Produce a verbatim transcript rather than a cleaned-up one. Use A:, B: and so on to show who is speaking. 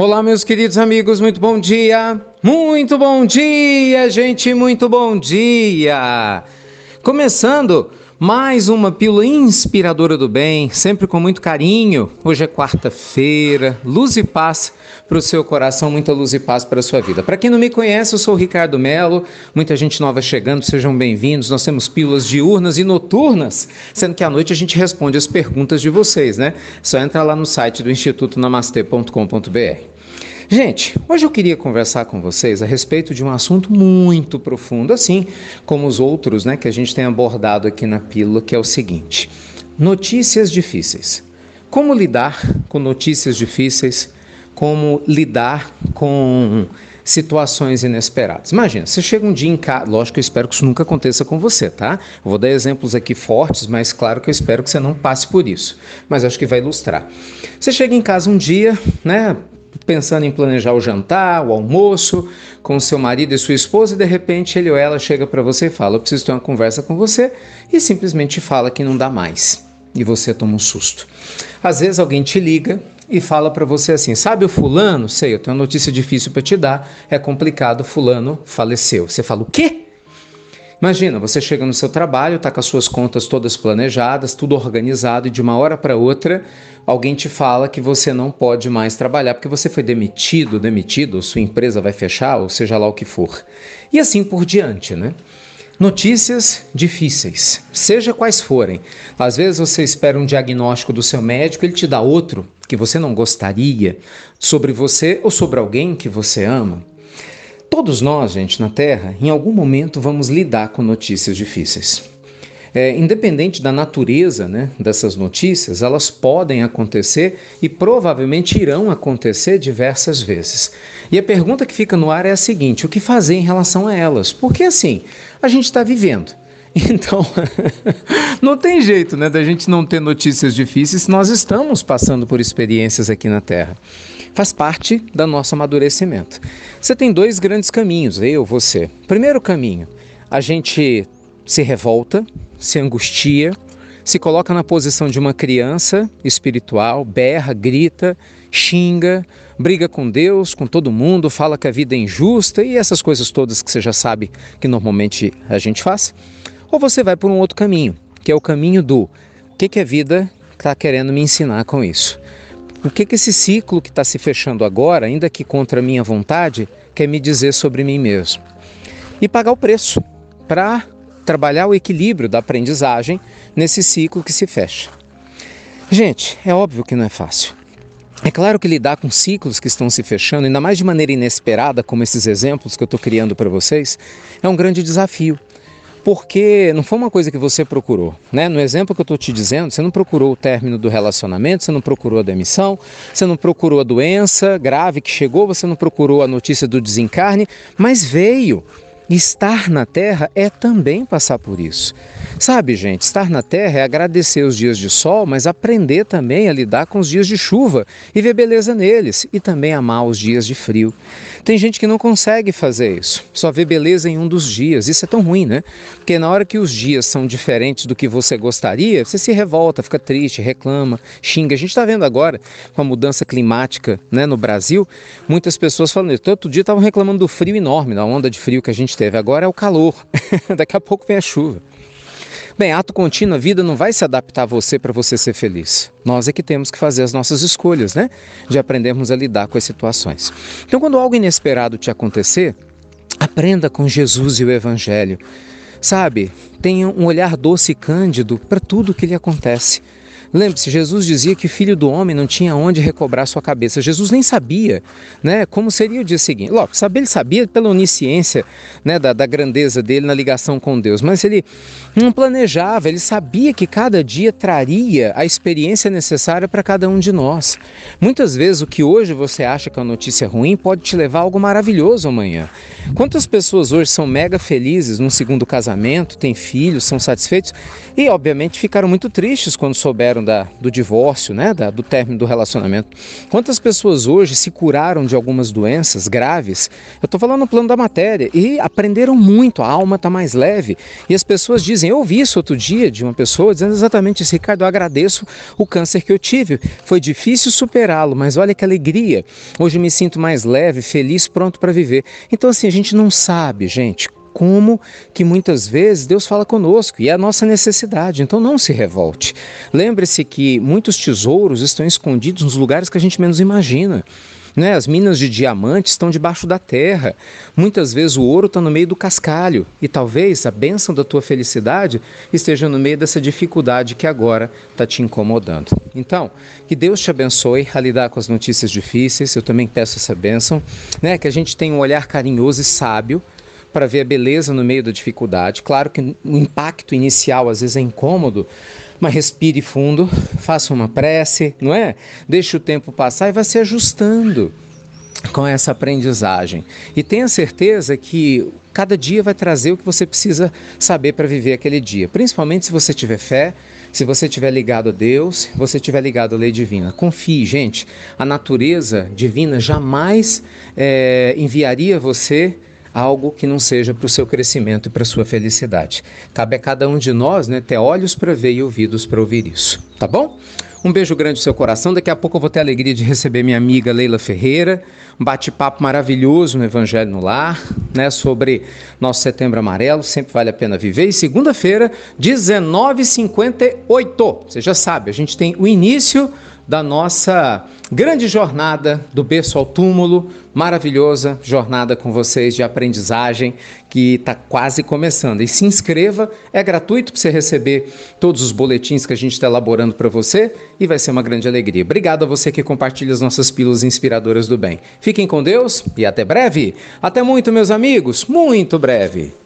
A: Olá, meus queridos amigos, muito bom dia! Muito bom dia, gente, muito bom dia! Começando mais uma pílula inspiradora do bem, sempre com muito carinho. Hoje é quarta-feira, luz e paz para o seu coração, muita luz e paz para a sua vida. Para quem não me conhece, eu sou o Ricardo Melo, muita gente nova chegando, sejam bem-vindos. Nós temos pílulas diurnas e noturnas, sendo que à noite a gente responde as perguntas de vocês, né? Só entra lá no site do instituto namastê ponto com ponto br. Gente, hoje eu queria conversar com vocês a respeito de um assunto muito profundo, assim como os outros, né, que a gente tem abordado aqui na pílula, que é o seguinte: notícias difíceis. Como lidar com notícias difíceis? Como lidar com situações inesperadas? Imagina, você chega um dia em casa, lógico que eu espero que isso nunca aconteça com você, tá? Eu vou dar exemplos aqui fortes, mas claro que eu espero que você não passe por isso, mas acho que vai ilustrar. Você chega em casa um dia, né, pensando em planejar o jantar, o almoço com seu marido e sua esposa, e de repente ele ou ela chega para você e fala: eu preciso ter uma conversa com você, e simplesmente fala que não dá mais, e você toma um susto. Às vezes alguém te liga e fala para você assim: sabe o fulano? Sei, eu tenho uma notícia difícil para te dar, é complicado, fulano faleceu. Você fala: o quê? Imagina, você chega no seu trabalho, está com as suas contas todas planejadas, tudo organizado, e de uma hora para outra alguém te fala que você não pode mais trabalhar porque você foi demitido, demitido, ou sua empresa vai fechar, ou seja lá o que for. E assim por diante, né? Notícias difíceis, seja quais forem. Às vezes você espera um diagnóstico do seu médico, ele te dá outro que você não gostaria sobre você ou sobre alguém que você ama. Todos nós, gente, na Terra, em algum momento vamos lidar com notícias difíceis. É, independente da natureza, né, dessas notícias, elas podem acontecer e provavelmente irão acontecer diversas vezes. E a pergunta que fica no ar é a seguinte: o que fazer em relação a elas? Porque assim, a gente está vivendo. Então, não tem jeito, né, da gente não ter notícias difíceis se nós estamos passando por experiências aqui na Terra. Faz parte do nosso amadurecimento. Você tem dois grandes caminhos, eu, você. Primeiro caminho, a gente se revolta, se angustia, se coloca na posição de uma criança espiritual, berra, grita, xinga, briga com Deus, com todo mundo, fala que a vida é injusta e essas coisas todas que você já sabe que normalmente a gente faz. Ou você vai por um outro caminho, que é o caminho do: o que, que a vida está querendo me ensinar com isso? O que, que esse ciclo que está se fechando agora, ainda que contra a minha vontade, quer me dizer sobre mim mesmo? E pagar o preço para trabalhar o equilíbrio da aprendizagem nesse ciclo que se fecha. Gente, é óbvio que não é fácil. É claro que lidar com ciclos que estão se fechando, ainda mais de maneira inesperada, como esses exemplos que eu estou criando para vocês, é um grande desafio. Porque não foi uma coisa que você procurou, né? No exemplo que eu estou te dizendo, você não procurou o término do relacionamento, você não procurou a demissão, você não procurou a doença grave que chegou, você não procurou a notícia do desencarne, mas veio. Estar na Terra é também passar por isso. Sabe, gente, estar na Terra é agradecer os dias de sol, mas aprender também a lidar com os dias de chuva e ver beleza neles, e também amar os dias de frio. Tem gente que não consegue fazer isso, só vê beleza em um dos dias. Isso é tão ruim, né? Porque na hora que os dias são diferentes do que você gostaria, você se revolta, fica triste, reclama, xinga. A gente está vendo agora, com a mudança climática, né, no Brasil, muitas pessoas falando isso. Todo dia estavam reclamando do frio enorme, da onda de frio que a gente teve. Agora é o calor, daqui a pouco vem a chuva. Bem, ato contínuo, a vida não vai se adaptar a você para você ser feliz. Nós é que temos que fazer as nossas escolhas, né? De aprendermos a lidar com as situações. Então, quando algo inesperado te acontecer, aprenda com Jesus e o Evangelho. Sabe, tenha um olhar doce e cândido para tudo que lhe acontece. Lembre-se, Jesus dizia que o Filho do Homem não tinha onde recobrar sua cabeça. Jesus nem sabia, né, como seria o dia seguinte. Logo, saber, ele sabia pela onisciência, né, da, da grandeza dele na ligação com Deus, mas ele não planejava, ele sabia que cada dia traria a experiência necessária para cada um de nós. Muitas vezes o que hoje você acha que é uma notícia ruim pode te levar a algo maravilhoso amanhã. Quantas pessoas hoje são mega felizes num segundo casamento, têm filhos, são satisfeitos e obviamente ficaram muito tristes quando souberam lembram da, do divórcio, né? Da, do término do relacionamento. Quantas pessoas hoje se curaram de algumas doenças graves? Eu estou falando no plano da matéria e aprenderam muito, a alma está mais leve. E as pessoas dizem, eu ouvi isso outro dia de uma pessoa dizendo exatamente isso: Ricardo, eu agradeço o câncer que eu tive. Foi difícil superá-lo, mas olha que alegria. Hoje me sinto mais leve, feliz, pronto para viver. Então assim, a gente não sabe, gente, como que muitas vezes Deus fala conosco e é a nossa necessidade, então não se revolte. Lembre-se que muitos tesouros estão escondidos nos lugares que a gente menos imagina. Né? As minas de diamantes estão debaixo da terra, muitas vezes o ouro está no meio do cascalho e talvez a bênção da tua felicidade esteja no meio dessa dificuldade que agora está te incomodando. Então, que Deus te abençoe a lidar com as notícias difíceis, eu também peço essa bênção, né? Que a gente tenha um olhar carinhoso e sábio para ver a beleza no meio da dificuldade. Claro que o impacto inicial às vezes é incômodo, mas respire fundo, faça uma prece, não é? Deixe o tempo passar e vá se ajustando com essa aprendizagem. E tenha certeza que cada dia vai trazer o que você precisa saber para viver aquele dia. Principalmente se você tiver fé, se você estiver ligado a Deus, se você estiver ligado à lei divina. Confie, gente, a natureza divina jamais é, enviaria você algo que não seja para o seu crescimento e para a sua felicidade. Cabe a cada um de nós, né, ter olhos para ver e ouvidos para ouvir isso, tá bom? Um beijo grande no seu coração. Daqui a pouco eu vou ter a alegria de receber minha amiga Leila Ferreira, um bate-papo maravilhoso no Evangelho no Lar, né, sobre nosso Setembro Amarelo, sempre vale a pena viver. E segunda-feira, dezenove e cinquenta e oito, você já sabe, a gente tem o início da nossa grande jornada do berço ao túmulo, maravilhosa jornada com vocês de aprendizagem que está quase começando. E se inscreva, é gratuito para você receber todos os boletins que a gente está elaborando para você e vai ser uma grande alegria. Obrigado a você que compartilha as nossas pílulas inspiradoras do bem. Fiquem com Deus e até breve. Até muito, meus amigos, muito breve.